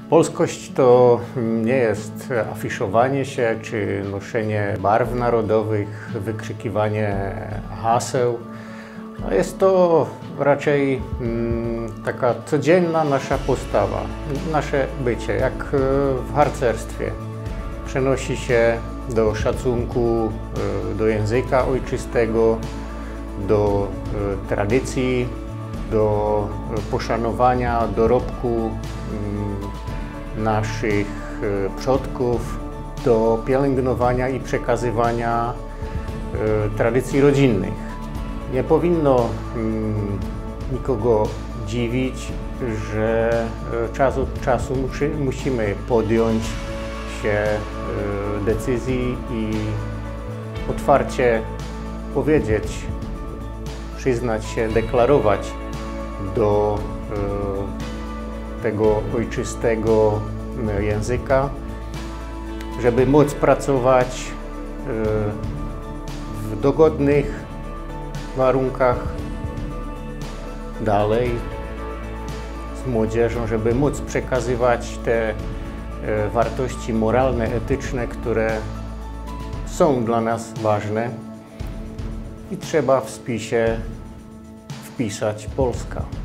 Polskość to nie jest afiszowanie się czy noszenie barw narodowych, wykrzykiwanie haseł. Jest to raczej taka codzienna nasza postawa, nasze bycie, jak w harcerstwie. Przenosi się do szacunku do języka ojczystego, do tradycji, do poszanowania dorobku naszych przodków, do pielęgnowania i przekazywania tradycji rodzinnych. Nie powinno nikogo dziwić, że czas od czasu musimy podjąć się decyzji i otwarcie powiedzieć, przyznać się, deklarować do tego ojczystego języka, żeby móc pracować w dogodnych warunkach dalej z młodzieżą, żeby móc przekazywać te wartości moralne, etyczne, które są dla nas ważne i trzeba w spisie wpisać Polska.